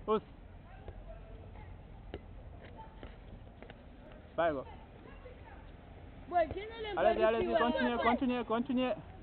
Pousse. Vai, go. Boy, ¿quién es el Allez-y, allez-y, continuez, continuez, continuez.